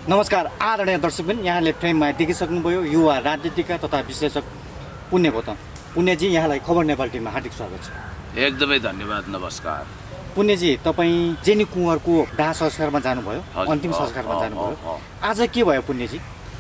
नमस्कार आदरणीय दर्शकबिन, यहाँले फ्रेममा देखिसक्नुभयो युवा राजनीतिका तथा विश्लेषक पुण्य गौतम। पुण्यजी, यहाँलाई खबर नेपाल टिममा हार्दिक स्वागत छ। एकदमै धन्यवाद, नमस्कार। पुण्यजी, तपाईँ जेनी कुँवरको दाह संस्कारमा जानुभयो, अन्तिम संस्कारमा जानुभयो। आज के भयो पुण्यजी?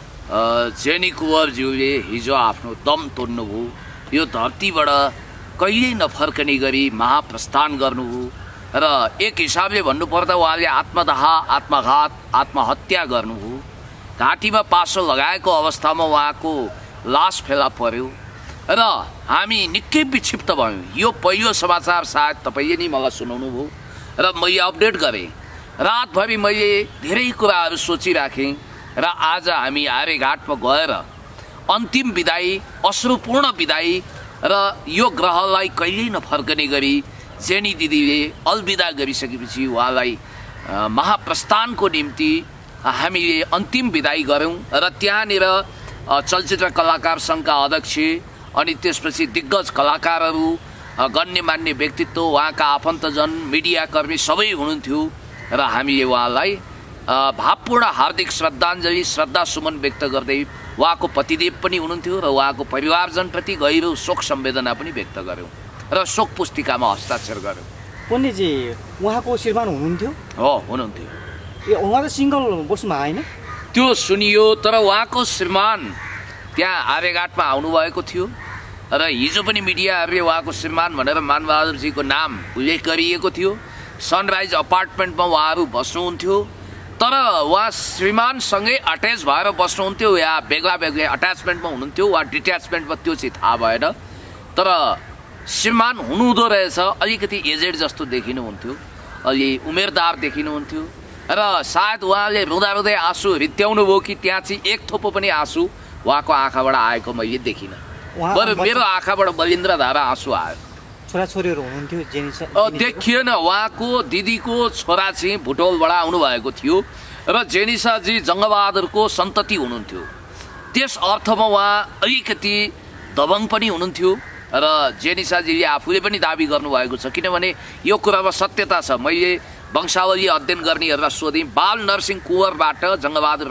जेनी कुँवरज्यूले हिजो आफ्नो दम तोड्नुभयो। यो धरतीबाट कहिल्यै नफर्कने गरी महाप्रस्थान गर्नुभयो र एक हिसाबले भन्नुपर्दा उहाँले आत्मदाह, आत्मघात, आत्महत्या गर्नुभयो। घाँटीमा पासो लगाएको अवस्थामा उहाँको लास फेला पर्यो र हामी निकै विक्षिप्त भयौँ। यो पहिलो समाचार सायद तपाईँले नै मलाई सुनाउनु भयो र मैले अपडेट गरेँ। रातभरि मैले धेरै कुराहरू सोचिराखेँ र आज हामी आर्यघाटमा गएर अन्तिम विदाई, अश्रुपूर्ण विदाई र यो ग्रहलाई कहिल्यै नफर्कने गरी जेनी दिदीले अलविदा गरिसकेपछि उहाँलाई महाप्रस्थानको निम्ति हामीले अन्तिम विदाई गऱ्यौँ र त्यहाँनिर चलचित्र कलाकार सङ्घका अध्यक्ष अनि त्यसपछि दिग्गज कलाकारहरू, गण्यमान्य व्यक्तित्व, उहाँका आफन्तजन, मिडियाकर्मी सबै हुनुहुन्थ्यो र हामीले उहाँलाई भावपूर्ण हार्दिक श्रद्धाञ्जली, श्रद्धासुमन व्यक्त गर्दै उहाँको पतिदेव पनि हुनुहुन्थ्यो र उहाँको परिवारजनप्रति गहिरो शोक संवेदना पनि व्यक्त गऱ्यौँ र शोक पुस्तिकामा हस्ताक्षर गऱ्यौँ। पुण्यजी, उहाँको श्रीमान हुनुहुन्थ्यो? हो, हुनुहुन्थ्यो। उहाँ त सिङ्गल बस्नुभयो होइन? त्यो सुनियो, तर उहाँको श्रीमान त्यहाँ आर्यघाटमा आउनुभएको थियो र हिजो पनि मिडियाहरूले उहाँको श्रीमान भनेर मानबहादुरजीको नाम उल्लेख गरिएको थियो। सनराइज अपार्टमेन्टमा उहाँहरू बस्नुहुन्थ्यो, तर उहाँ श्रीमानसँगै अट्याच भएर बस्नुहुन्थ्यो या बेग्ला बेग्लै अट्याचमेन्टमा हुनुहुन्थ्यो वा डिट्याचमेन्टमा, त्यो चाहिँ थाहा भएन। तर श्रीमान हुनुहुँदो रहेछ, अलिकति एजेड जस्तो देखिनुहुन्थ्यो, अलि उमेरदार देखिनुहुन्थ्यो र सायद उहाँले रुँदा रुँदै आँसु रित्याउनु भयो कि त्यहाँ चाहिँ एक थोपो पनि आँसु उहाँको आँखाबाट आएको मैले देखिनँ। बरु मेरो आँखाबाट बलिन्द्र धारा आँसु आयो। छोराछोरीहरू हुनुहुन्थ्यो? देखिएन। उहाँको दिदीको छोरा चाहिँ भुटौलबाट आउनुभएको थियो र जेनिसाजी जङ्गबहादुरको सन्तति हुनुहुन्थ्यो। त्यस अर्थमा उहाँ अलिकति दबङ पनि हुनुहुन्थ्यो र जेनिसाजीले आफूले पनि दाबी गर्नुभएको छ, किनभने यो कुरामा सत्यता छ। मैले वंशावली अध्ययन गर्नेहरूलाई सोधेँ, बाल नरसिंह कुँवरबाट जङ्गबहादुर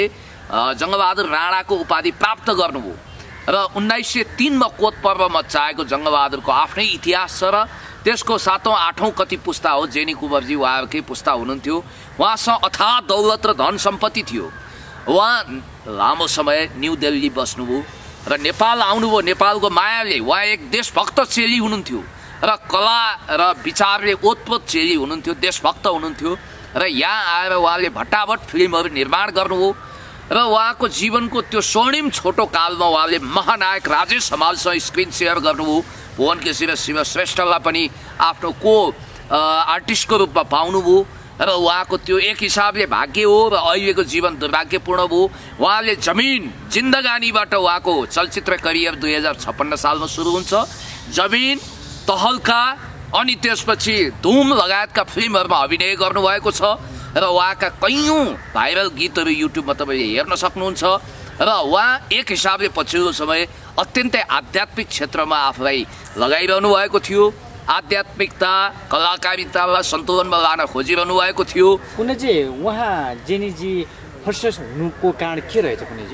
राणाको उपाधि प्राप्त गर्नुभयो र 1903 कोत पर्व मच्चाएको जङ्गबहादुरको आफ्नै इतिहास छ र त्यसको 7औं 8औं कति पुस्ता हो जेनी कुँवरजी, उहाँहरूकै पुस्ता हुनुहुन्थ्यो। उहाँसँग अथाह दौलत र धन सम्पत्ति थियो। उहाँ लामो समय न्यू दिल्ली बस्नुभयो र नेपाल आउनुभयो। नेपालको मायाले उहाँ एक देशभक्त चेली हुनुहुन्थ्यो र कला र विचारले ओतप्रोत चेली हुनुहुन्थ्यो, देशभक्त हुनुहुन्थ्यो र यहाँ आएर उहाँले भट्टाभट फिल्महरू निर्माण गर्नुभयो र उहाँको जीवनको त्यो स्वर्णिम छोटो कालमा उहाँले महानायक राजेश हमालसँग स्क्रिन सेयर गर्नुभयो। भुवन केसी र शिव श्रेष्ठलाई पनि आफ्नो आर्टिस्टको रूपमा पाउनुभयो र उहाँको त्यो एक हिसाबले भाग्य हो र अहिलेको जीवन दुर्भाग्यपूर्ण भयो। उहाँले जमिन जिन्दगानीबाट उहाँको चलचित्र करियर 2056 सालमा सुरु हुन्छ। जमिन, तहल्का अनि त्यसपछि धुम लगायतका फिल्महरूमा अभिनय गर्नुभएको छ र उहाँका कैयौँ भाइरल गीतहरू युट्युबमा तपाईँले हेर्न सक्नुहुन्छ र उहाँ एक हिसाबले पछिल्लो समय अत्यन्तै आध्यात्मिक क्षेत्रमा आफूलाई लगाइरहनु भएको थियो। आध्यात्मिकता, कलाकारितालाई सन्तुलनमा लान खोजिरहनु भएको थियो। पुण्यजी, उहाँ जेनीजी फ्रस्ट्रेट हुनुको कारण के रहेछ पुण्यजी?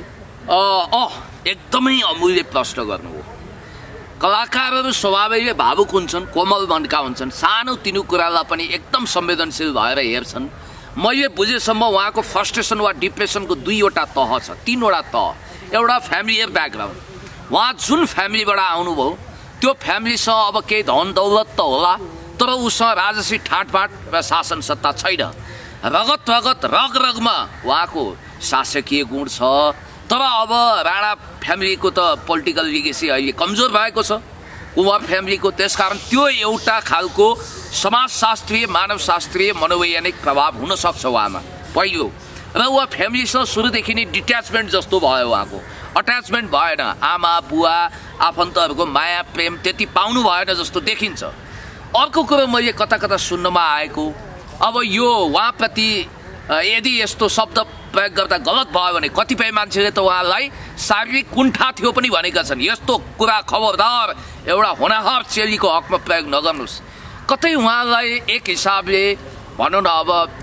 एकदमै अमूल्य प्रश्न गर्नुभयो। कलाकारहरू स्वभावैले भावुक हुन्छन्, कोमल मनका हुन्छन्, सानो तिनो कुरालाई पनि एकदम संवेदनशील भएर हेर्छन्। मैले बुझेसम्म उहाँको फ्रस्ट्रेसन वा डिप्रेसनको 2वटा तह छ, 3वटा तह। एउटा फ्यामिलियर ब्याकग्राउन्ड, उहाँ जुन फ्यामिलीबाट आउनुभयो त्यो फ्यामिलीसँग अब केही धन दौलत त होला, तर उसँग राजसी ठाँटबाट र शासन सत्ता छैन। रगत रगमा उहाँको शासकीय गुण छ, तर अब राणा फ्यामिलीको त पोलिटिकल लिगेसी अहिले कमजोर भएको छ, कुँवर फ्यामिलीको। त्यसकारण त्यो एउटा खालको समाजशास्त्रीय, मानवशास्त्रीय, मनोवैज्ञानिक प्रभाव हुनसक्छ उहाँमा पहिलो। र उहाँ फ्यामिलीसँग सुरुदेखि नै डिट्याचमेन्ट जस्तो भयो, उहाँको अट्याचमेन्ट भएन। आमा बुवा आफन्तहरूको माया प्रेम त्यति पाउनु भएन जस्तो देखिन्छ। अर्को कुरो मैले कता कता सुन्नमा आएको, अब यो उहाँप्रति यदि यस्तो शब्द प्रयोग गर्दा गलत भयो भने कतिपय मान्छेले त उहाँलाई शारीरिक कुण्ठा थियो पनि भनेका छन्। यस्तो कुरा खबरदार एउटा होनहार चेलीको हकमा प्रयोग नगर्नुहोस्। कतै उहाँलाई एक हिसाबले भनौँ न अब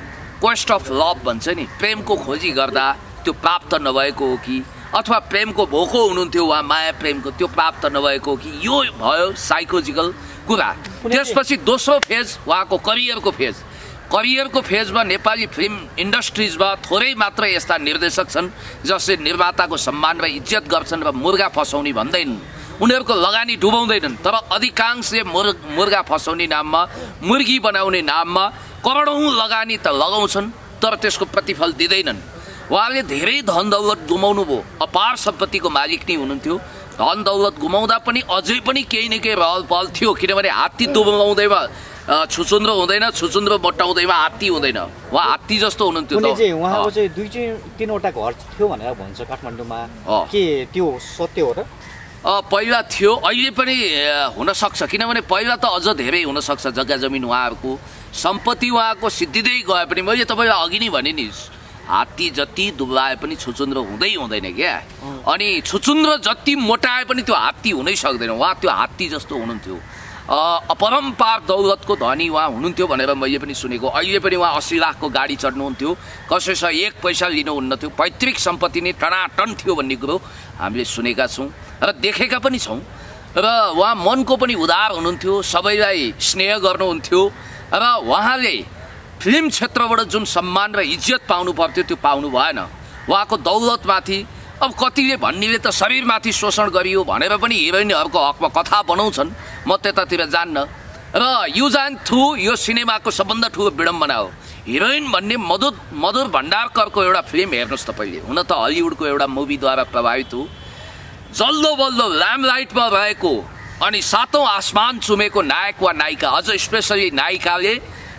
क्वेस्ट अफ लभ भन्छ नि, प्रेमको खोजी गर्दा त्यो प्राप्त नभएको हो कि अथवा प्रेमको भोको हुनुहुन्थ्यो उहाँ, माया प्रेमको त्यो प्राप्त नभएको हो कि, यो भयो साइकोलोजिकल कुरा। त्यसपछि दोस्रो फेज उहाँको करियरको फेज। करियरको फेजमा नेपाली फिल्म इन्डस्ट्रिजमा थोरै मात्र यस्ता निर्देशक छन् जसले निर्माताको सम्मान र इज्जत गर्छन् र मुर्गा फसाउने भन्दैनन्, उनीहरूको लगानी डुबाउँदैनन्। तर अधिकांशले मुर्गा फसाउने नाममा, मुर्गी बनाउने नाममा करोडौँ लगानी त लगाउँछन् तर त्यसको प्रतिफल दिँदैनन्। उहाँले धेरै धन दौलत गुमाउनु भयो, अपार सम्पत्तिको मालिक नै हुनुहुन्थ्यो। धन दौलत गुमाउँदा पनि अझै पनि केही न केही रहल पहल थियो, किनभने हात्ती दुमाउँदैमा छुचुन्द्रो हुँदैन, छुचुन्द्रो मोटाउँदैमा हात्ती हुँदैन। उहाँ हात्ती जस्तो हुनुहुन्थ्यो। उहाँको चाहिँ 2-3वटा घर थियो भनेर भन्छ काठमाडौँमा, के त्यो सत्य हो र? पहिला थियो, अहिले पनि हुनसक्छ, किनभने पहिला त अझ धेरै हुनसक्छ। जग्गा जमिन उहाँहरूको सम्पत्ति उहाँको सिद्धिँदै गए पनि मैले तपाईँलाई अघि नै भने नि, हात्ती जति दुब्लाए पनि छुचुन्द्रो हुँदैन क्या। अनि छुचुन्द्रो जति मोटाए पनि त्यो हात्ती हुनै सक्दैन। उहाँ त्यो हात्ती जस्तो हुनुहुन्थ्यो, अपरम्पार दौलतको धनी उहाँ हुनुहुन्थ्यो भनेर मैले पनि सुनेको। अहिले पनि उहाँ 80 लाखको गाडी चढ्नुहुन्थ्यो, कसैसँग 1 पैसा लिनुहुन्न थियो, पैतृक सम्पत्ति नै टनाटन थियो भन्ने कुरो हामीले सुनेका छौँ र देखेका पनि छौँ। र उहाँ मनको पनि उदार हुनुहुन्थ्यो, सबैलाई स्नेह गर्नुहुन्थ्यो र उहाँले फिल्म क्षेत्रबाट जुन सम्मान र इज्जत पाउनु पर्थ्यो त्यो पाउनु भएन। उहाँको दौलतमाथि अब कतिले भन्नेले त शरीरमाथि शोषण गरियो भनेर पनि हिरोइनहरूको हकमा कथा बनाउँछन्, म त्यतातिर जान्न। र युजान थ्रु यो सिनेमाको सबभन्दा ठुलो विडम्बना हो। हिरोइन भन्ने मधुर भण्डारकरको एउटा फिल्म हेर्नुहोस् तपाईँले, हुन त हलिउडको एउटा मुभीद्वारा प्रभावित हो। जल्दो बल्दो ल्याम्पलाइटमा रहेको अनि सातौँ आसमान चुमेको नायक वा नायिका, अझ स्पेसली नायिकाले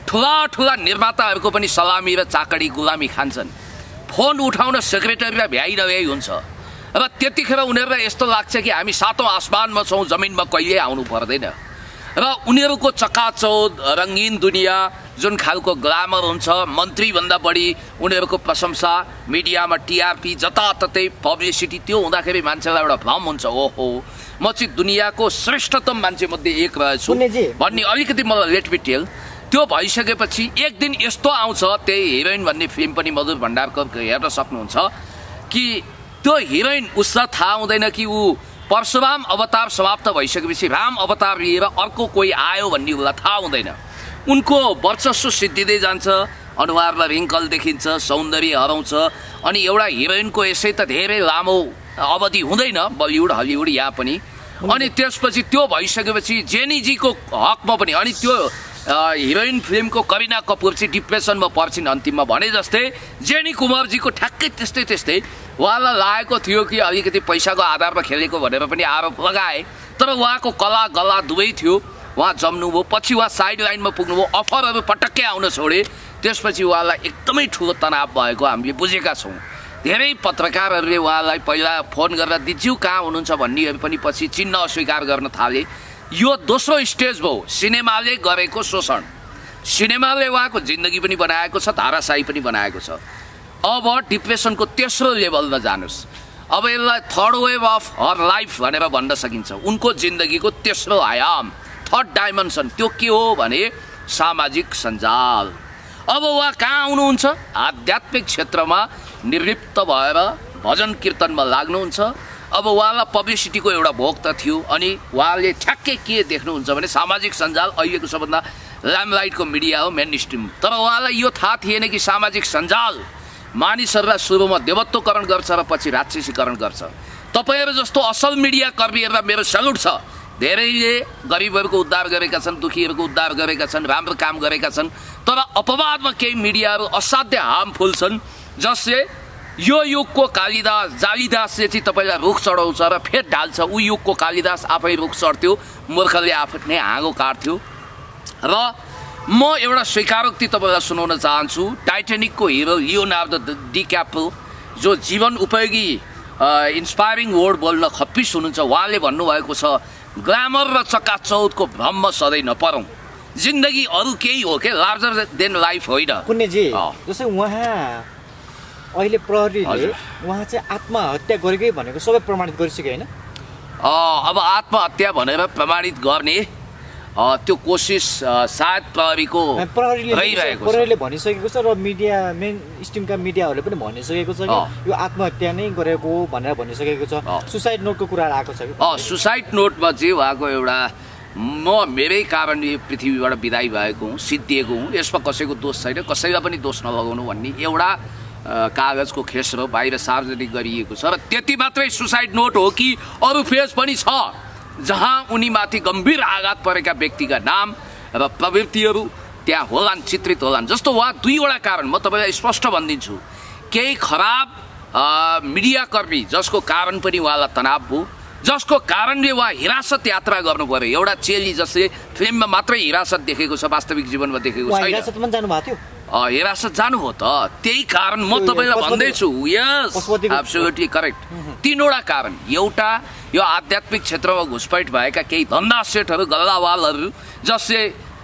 ठुला निर्माताहरूको पनि सलामी र चाकडी गुलामी खान्छन्। फोन उठाउन सेक्रेटरीलाई भ्याइ हुन्छ र त्यतिखेर उनीहरूलाई यस्तो लाग्छ कि हामी सातौँ आसमानमा छौँ, जमिनमा कहिले आउनु पर्दैन। र उनीहरूको चकाचौध रङ्गीन दुनियाँ, जुन खालको ग्लामर हुन्छ, मन्त्रीभन्दा बढी उनीहरूको प्रशंसा, मिडियामा टिआरपी, जताततै पब्लिसिटी, त्यो हुँदाखेरि मान्छेलाई एउटा भ्रम हुन्छ, ओहो म चाहिँ दुनियाँको श्रेष्ठतम मान्छे मध्ये एक रहेछु भन्ने अलिकति मलाई लेट बी टेल। त्यो भइसकेपछि एक दिन यस्तो आउँछ, त्यही हिरोइन भन्ने फिल्म पनि मधुर भण्डारकरको हेर्न सक्नुहुन्छ कि त्यो हिरोइन उसलाई थाहा हुँदैन कि ऊ परशुराम अवतार समाप्त भइसकेपछि राम अवतार लिएर अर्को कोही आयो भन्ने उसलाई थाहा हुँदैन। उनको वर्चस्व सिद्धिँदै जान्छ, अनुहारमा रिङ्कल देखिन्छ, सौन्दर्य हराउँछ। अनि एउटा हिरोइनको यसै त धेरै लामो अवधि हुँदैन, बलिउड हलिउड यहाँ पनि। अनि त्यसपछि त्यो भइसकेपछि जेनीजीको हकमा पनि, अनि त्यो हिरोइन फिल्मको करिना कपुर चाहिँ डिप्रेसनमा पर्छिन् अन्तिममा भने जस्तै। जेनी कुमारजीको ठ्याक्कै त्यस्तै उहाँलाई लागेको थियो कि अलिकति पैसाको आधारमा खेलेको भनेर पनि आरोप लगाए, तर उहाँको कला गला दुवै थियो। उहाँ जम्नुभयो, पछि उहाँ साइड लाइनमा पुग्नुभयो, अफरहरू पटक्कै आउन छोडे। त्यसपछि उहाँलाई एकदमै ठुलो तनाव भएको हामीले बुझेका छौँ। धेरै पत्रकारहरूले उहाँलाई पहिला फोन गरेर दिज्यू कहाँ हुनुहुन्छ भन्नेहरू पनि पछि चिन्न अस्वीकार गर्न थाले। यो दोस्रो स्टेज भयो सिनेमाले गरेको शोषण। सिनेमाले उहाँको जिन्दगी पनि बनाएको छ, धाराशाही पनि बनाएको छ। अब डिप्रेसनको तेस्रो लेभलमा जानुहोस्। अब यसलाई third wave of her life भनेर भन्न सकिन्छ। उनको जिन्दगीको तेस्रो आयाम, थर्ड डाइमेन्सन, त्यो के हो भने सामाजिक सञ्जाल। अब उहाँ कहाँ आउनुहुन्छ? आध्यात्मिक क्षेत्रमा निर्लिप्त भएर भजन कीर्तनमा लाग्नुहुन्छ। अब उहाँलाई पब्लिसिटीको एउटा भोग त थियो, अनि उहाँले ठ्याक्कै के देख्नुहुन्छ भने सामाजिक सञ्जाल अहिलेको सबभन्दा ल्याम्पलाइटको मिडिया हो, मेन स्ट्रिम। तर उहाँलाई यो थाहा थिएन कि सामाजिक सञ्जाल मानिसहरूलाई सुरुमा देवत्वकरण गर्छ र पछि राक्षसीकरण गर्छ। तपाईँहरू जस्तो असल मिडिया कर्मीहरूलाई मेरो सल्युट छ। धेरैले गरिबहरूको उद्धार गरेका छन्, दुखीहरूको उद्धार गरेका छन्, राम्रो काम गरेका छन्। तर अपवादमा केही मिडियाहरू असाध्य हार्मफुल छन्, जसले यो युगको कालिदास जालिदासले चाहिँ तपाईँलाई रुख चढाउँछ र फेरि ढाल्छ। ऊ युगको कालिदास आफै रुख चढ्थ्यो, मूर्खले आफ्नै हाँगो काट्थ्यो। र म एउटा स्वीकारोक्ति तपाईँलाई सुनाउन चाहन्छु। टाइटेनिकको हिरो लियोनार्डो डिक्याप्रियो, जो जीवन उपयोगी इन्सपायरिङ वर्ड बोल्न खप्पिस हुनुहुन्छ, उहाँले भन्नुभएको छ, ग्ल्यामर र चकाचौधको भ्रममा सधैँ नपरौँ। जिन्दगी अरू केही हो के, लार्जर देन लाइफ होइन। पुण्यजी, जस्तै उहाँ अहिले प्रहरीले उहाँ चाहिँ आत्महत्या गरेकै भनेको सबै प्रमाणित गरिसक्यो होइन? अब आत्महत्या भनेर प्रमाणित गर्ने त्यो कोसिस सायद प्रहरीको रहिरहेको छ। प्रहरीले भनिसकेको छ र मिडिया मेन स्ट्रिमका मिडियाहरूले पनि भनिसकेको छ कि यो आत्महत्या नै गरेको हो भनेर भनिसकेको छ। सुसाइड नोटको कुरा आएको छ कि सुसाइड नोटमा चाहिँ उहाँको एउटा म मेरै कारणले पृथ्वीबाट विदाई भएको हुँ, सिद्धिएको हुँ, यसमा कसैको दोष छैन, कसैलाई पनि दोष नलगाउनु भन्ने एउटा कागजको खेसरो बाहिर सार्वजनिक गरिएको छ। र त्यति मात्रै सुसाइड नोट हो कि अरू फेज पनि छ जहाँ उनीमाथि गम्भीर आघात परेका व्यक्तिका नाम र प्रवृत्तिहरू त्यहाँ होलान्, चित्रित होलान्। जस्तो उहाँ दुईवटा कारण म तपाईँलाई स्पष्ट भनिदिन्छु। केही खराब मिडियाकर्मी जसको कारण पनि उहाँलाई तनाव भयो, जसको कारणले उहाँ हिरासत यात्रा गर्नु पर्यो। एउटा चेली जसले फिल्ममा मात्रै हिरासत देखेको छ, वास्तविक जीवनमा देखेको छैन। हिरासतमा जानुभएको थियो, हिरासत जानुभयो त, त्यही कारण म तपाईँलाई भन्दैछु। Yes, absolutely correct. तीनवटा कारण। एउटा यो आध्यात्मिक क्षेत्रमा घुसपैठ भएका केही धन्दा सेठहरू, गल्लावालहरू जसले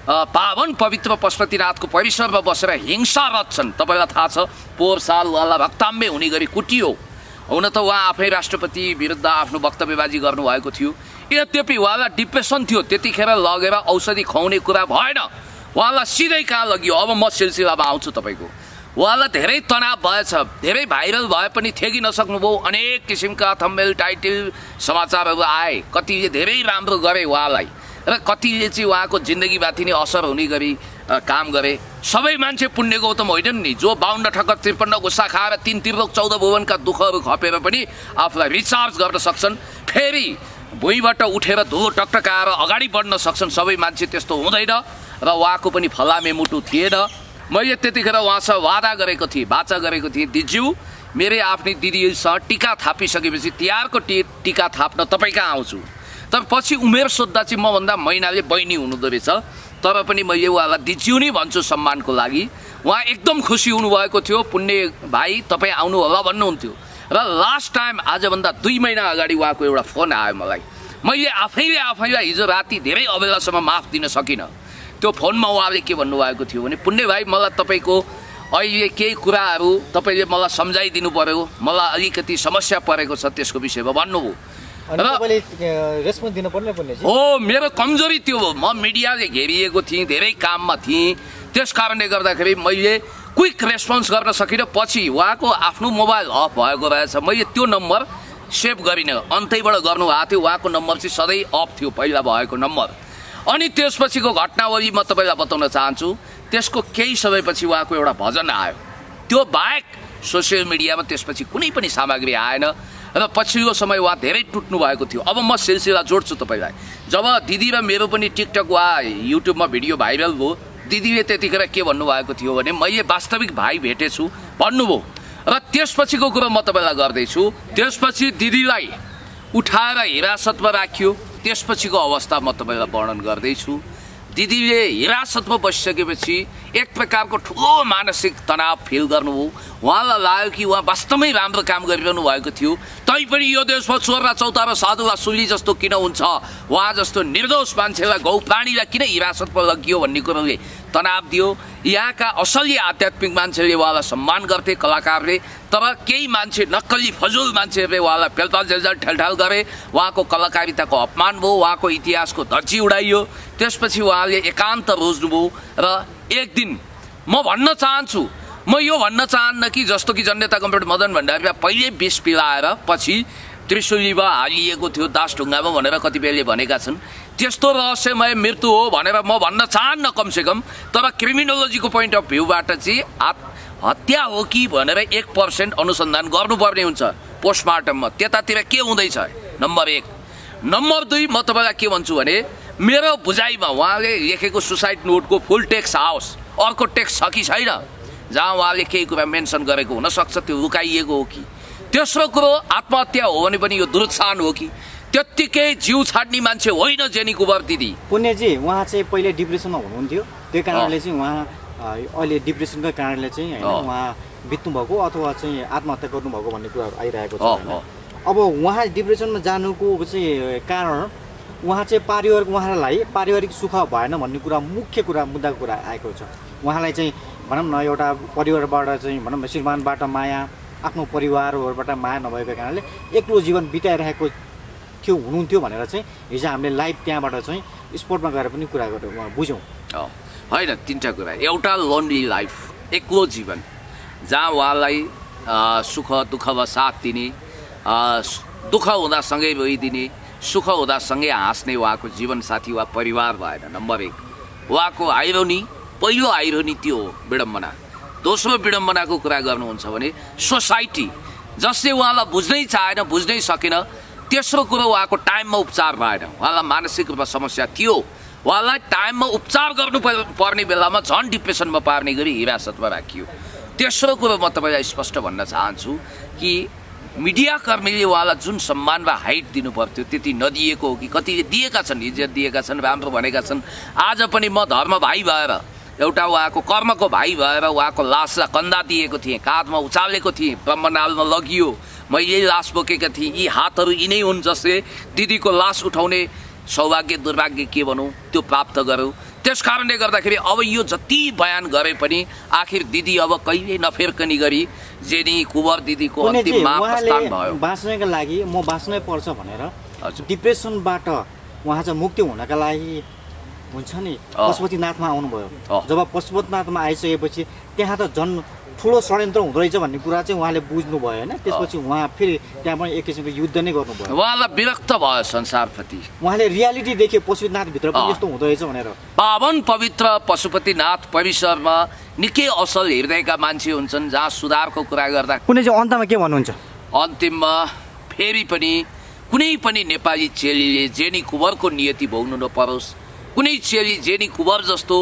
पावन पवित्र पशुपतिनाथको परिसरमा बसेर हिंसा रच्छन्। तपाईँलाई थाहा छ पोहोर साल उहाँलाई रक्ताम्बे हुने गरी कुटियो। हुन त उहाँ आफै राष्ट्रपति विरुद्ध आफ्नो वक्तव्यबाजी गर्नुभएको थियो। यद्यपि उहाँलाई डिप्रेसन थियो, त्यतिखेर लगेर औषधि खुवाउने कुरा भएन, उहाँलाई सिधै कहाँ लगियो। अब म सिलसिलामा आउँछु तपाईँको। उहाँलाई धेरै तनाव भएछ, धेरै भाइरल भए पनि थेगी नसक्नुभयो। अनेक किसिमका थम्बनेल टाइटल समाचारहरू आए, कतिले धेरै राम्रो गरे उहाँलाई र कतिले चाहिँ उहाँको जिन्दगीमाथि नै असर हुने गरी काम गरे। सबै मान्छे पुण्य गौतम होइनन् नि, जो 52 ठक्कर 53 गुस्सा खाएर 3 त्रिलोक 14 भुवनका दुःखहरू खपेर पनि आफूलाई रिचार्ज गर्न सक्छन्, फेरि भुइँबाट उठेर धुलो टकटकाएर अगाडि बढ्न सक्छन्। सबै मान्छे त्यस्तो हुँदैन र उहाँको पनि फलामे मुटु थिएन। मैले त्यतिखेर उहाँसँग वादा गरेको थिएँ, बाचा गरेको थिएँ, दिज्यू मेरै आफ्नै दिदीसँग टिका थापिसकेपछि तिहारको टिका थाप्न तपाईँ कहाँ आउँछु। तर पछि उमेर सोद्धा चाहिँ मभन्दा महिनाले बहिनी हुनुहुँदो रहेछ, तर पनि मैले उहाँलाई दिज्यू नै भन्छु सम्मानको लागि। उहाँ एकदम खुसी हुनुभएको थियो, पुण्य भाइ तपाईँ आउनु होला भन्नुहुन्थ्यो। र लास्ट टाइम आजभन्दा 2 महिना अगाडि उहाँको एउटा फोन आयो मलाई। मैले आफैलाई हिजो राति धेरै अबेलासम्म माफ दिन सकिनँ। त्यो फोनमा उहाँले के भन्नुभएको थियो भने, पुण्य भाइ मलाई तपाईँको अहिले केही कुराहरू तपाईँले मलाई सम्झाइदिनु पर्यो, मलाई अलिकति समस्या परेको छ, त्यसको विषयमा भन्नुभयो। रेस्पोन्स दिनु पर्ने हो, मेरो कमजोरी त्यो हो। म मिडियाले घेरिएको थिएँ, धेरै काममा थिएँ, त्यस कारणले गर्दाखेरि मैले क्विक रेस्पोन्स गर्न सकिनँ। पछि उहाँको आफ्नो मोबाइल अफ भएको रहेछ, मैले त्यो नम्बर सेभ गरिनँ, अन्तैबाट गर्नुभएको थियो। उहाँको नम्बर चाहिँ सधैँ अफ थियो, पहिला भएको नम्बर। अनि त्यसपछिको घटनावली म तपाईँलाई बताउन चाहन्छु। त्यसको केही समयपछि उहाँको एउटा भजन आयो, त्यो बाहेक सोसियल मिडियामा त्यसपछि कुनै पनि सामग्री आएन र पछिल्लो समय उहाँ धेरै टुट्नु भएको थियो। अब म सिलसिला जोड्छु तपाईँलाई। जब दिदी र मेरो पनि टिकटक वा युट्युबमा भिडियो भाइरल भयो, दिदीले त्यतिखेर के भन्नुभएको थियो भने मैले वास्तविक भाइ भेटेछु भन्नुभयो। र त्यसपछिको कुरो म तपाईँलाई गर्दैछु। त्यसपछि दिदीलाई उठाएर हिरासतमा राखियो, त्यसपछिको अवस्था म तपाईँलाई वर्णन गर्दैछु। दिदीले हिरासतमा बसिसकेपछि एक प्रकारको ठुलो मानसिक तनाव फिल गर्नुभयो। उहाँलाई लाग्यो कि उहाँ वास्तवमै राम्रो काम गरिरहनु भएको थियो, तैपनि यो देशमा चोर र चौतारा साधु वा सुली जस्तो किन हुन्छ, उहाँ जस्तो निर्दोष मान्छेलाई, गौ प्राणीलाई किन हिरासतमा लगियो भन्ने कुरोले तनाव दियो। यहाँका असली आध्यात्मिक मान्छेले उहाँलाई सम्मान गर्थे, कलाकारले, तर केही मान्छे नक्कली फजुल मान्छेहरूले उहाँलाई पेलपाल जेलजाल ठेलठाल गरे। उहाँको कलाकारिताको अपमान भयो, उहाँको इतिहासको धज्जी उडाइयो। त्यसपछि उहाँले एकान्त रोज्नुभयो। र एक दिन म भन्न चाहन्छु, म यो भन्न चाहन्न कि जस्तो कि जननेता कमरेड मदन भण्डारीलाई पहिले विष पिलाएर पछि त्रिशुलीमा हालिएको थियो दासढुङ्गामा भनेर कतिपयले भनेका छन्, त्यस्तो रहस्यमय मृत्यु हो भनेर म भन्न चाहन्न कमसेकम। तर क्रिमिनोलोजीको पोइन्ट अफ भ्यूबाट चाहिँ हत्या हो कि भनेर 1% अनुसन्धान गर्नुपर्ने हुन्छ पोस्टमार्टममा, त्यतातिर के हुँदैछ, नम्बर 1। नम्बर 2 म तपाईँलाई के भन्छु भने, मेरो बुझाइमा उहाँले लेखेको सुसाइड नोटको फुल टेक्स्ट आओस्, अर्को टेक्स्ट छ कि छैन जहाँ उहाँले केही कुरा मेन्सन गरेको हुनसक्छ, त्यो लुकाइएको हो कि। तेस्रो कुरो, आत्महत्या हो भने पनि यो दुरुत्साहन हो कि। त्यत्तिकै जिउ छाड्ने मान्छे होइन जेनी कुबर दिदी। पुण्यजी उहाँ चाहिँ पहिले डिप्रेसनमा हुनुहुन्थ्यो, त्यो कारणले चाहिँ उहाँ अहिले डिप्रेसनको कारणले चाहिँ होइन उहाँ बित्नु भएको अथवा चाहिँ आत्महत्या गर्नुभएको भन्ने कुराहरू आइरहेको छ। अब उहाँ डिप्रेसनमा जानुको चाहिँ कारण उहाँ चाहिँ उहाँलाई पारिवारिक सुख भएन भन्ने कुरा मुख्य कुरा मुद्दाको कुरा आएको छ। उहाँलाई चाहिँ भनौँ न एउटा परिवारबाट चाहिँ भनौँ न श्रीमानबाट माया, आफ्नो परिवारहरूबाट माया नभएको कारणले एक्लो जीवन बिताइरहेको हुनुहुन्थ्यो भनेर चाहिँ हिजो हामीले लाइभ त्यहाँबाट चाहिँ स्पोर्टमा गएर पनि कुरा गरेर बुझौँ। होइन, तिनवटा कुरा। एउटा लोन्ली लाइफ, एक्लो जीवन, जहाँ उहाँलाई सुख दुःखमा साथ दिने, दुःख हुँदा सँगै रोइदिने, सुख हुँदा सँगै हाँस्ने उहाँको जीवनसाथी वा परिवार भएन। नम्बर 1 उहाँको आइरोनी, पहिलो आइरोनी त्यो हो विडम्बना। दोस्रो विडम्बनाको कुरा गर्नुहुन्छ भने सोसाइटी जसले उहाँलाई बुझ्नै चाहेन, बुझ्नै सकेन। तेस्रो कुरो उहाँको टाइममा उपचार भएन। उहाँलाई मानसिक रूपमा समस्या थियो, उहाँलाई टाइममा उपचार गर्नु पर्ने बेलामा झन् डिप्रेसनमा पार्ने गरी हिरासतमा राखियो। तेस्रो कुरो म तपाईँलाई स्पष्ट भन्न चाहन्छु कि मिडियाकर्मीले उहाँलाई जुन सम्मान र हाइट दिनु पर्थ्यो त्यति नदिएको हो कि कतिले दिएका छन्, इज्जत दिएका छन्, राम्रो भनेका छन्। आज पनि म धर्म भाइ भएर, एउटा उहाँको कर्मको भाइ भएर उहाँको लासलाई कन्दा दिएको थिएँ, काँधमा उचालेको थिएँ, ब्रह्मनालमा लगियो, मैले लास बोकेका थिएँ। यी हातहरू यिनै हुन् जसले दिदीको लास उठाउने सौभाग्य दुर्भाग्य के भनौँ त्यो प्राप्त गरौँ। त्यस कारणले गर्दाखेरि अब यो जति बयान गरे पनि आखिर दिदी अब कहिले नफेर्कने गरी जेनी कुँवर दिदीको अन्तिममा प्रस्थान भयो। बाँच्नका लागि म बाँच्नै पर्छ भनेर डिप्रेसनबाट उहाँ चाहिँ मुक्ति हुनका लागि हुन्छ नि पशुपतिनाथमा आउनुभयो। जब पशुपतिनाथमा आइसकेपछि त्यहाँ त झन् ठुलो षड्यन्त्र हुँदो रहेछ भन्ने कुरा चाहिँ उहाँले बुझ्नुभयो होइन। त्यसपछि उहाँ फेरि त्यहाँ पनि एक किसिमको युद्ध नै गर्नुभयो। उहाँलाई विरक्त भयो संसारप्रति। उहाँले रियालिटी देख्यो पशुपतिनाथभित्र पनि यस्तो हुँदो रहेछ भनेर। पावन पवित्र पशुपतिनाथ परिसरमा निकै असल हृदयका मान्छे हुन्छन् जहाँ सुधारको कुरा गर्दा। कुनै चाहिँ अन्तमा के भन्नुहुन्छ? अन्तिममा फेरि पनि कुनै पनि नेपाली चेलीले जेनी कुँवरको नियति भोग्नु नपरोस्, कुनै चेली जेनी कुँवर जस्तो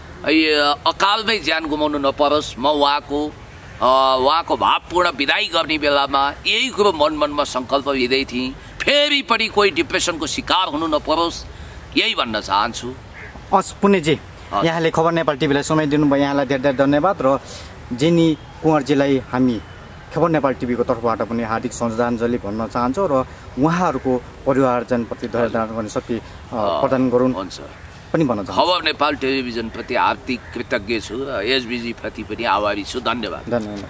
अकालमै ज्यान गुमाउनु नपरोस्। म उहाँको भावपूर्ण विदाई गर्ने बेलामा यही कुरो मनमा सङ्कल्प लिँदै थिएँ, फेरि पनि कोही डिप्रेसनको शिकार हुनु नपरोस्, यही भन्न चाहन्छु। पुण्यजी, यहाँले खबर नेपाल टिभीलाई समय दिनुभयो, यहाँलाई धेरै धेरै धन्यवाद। र जेनी कुँवरजीलाई हामी खबर नेपाल टिभीको तर्फबाट पनि हार्दिक श्रद्धाञ्जली भन्न चाहन्छौँ र उहाँहरूको परिवारजनप्रति धेरै गर्ने शक्ति प्रदान गरून् पनि भन्न चाहन्छु। खबर नेपाल टेलिभिजनप्रति हार्दिक कृतज्ञ छु र एसबिजी प्रति पनि आभारी छु। धन्यवाद।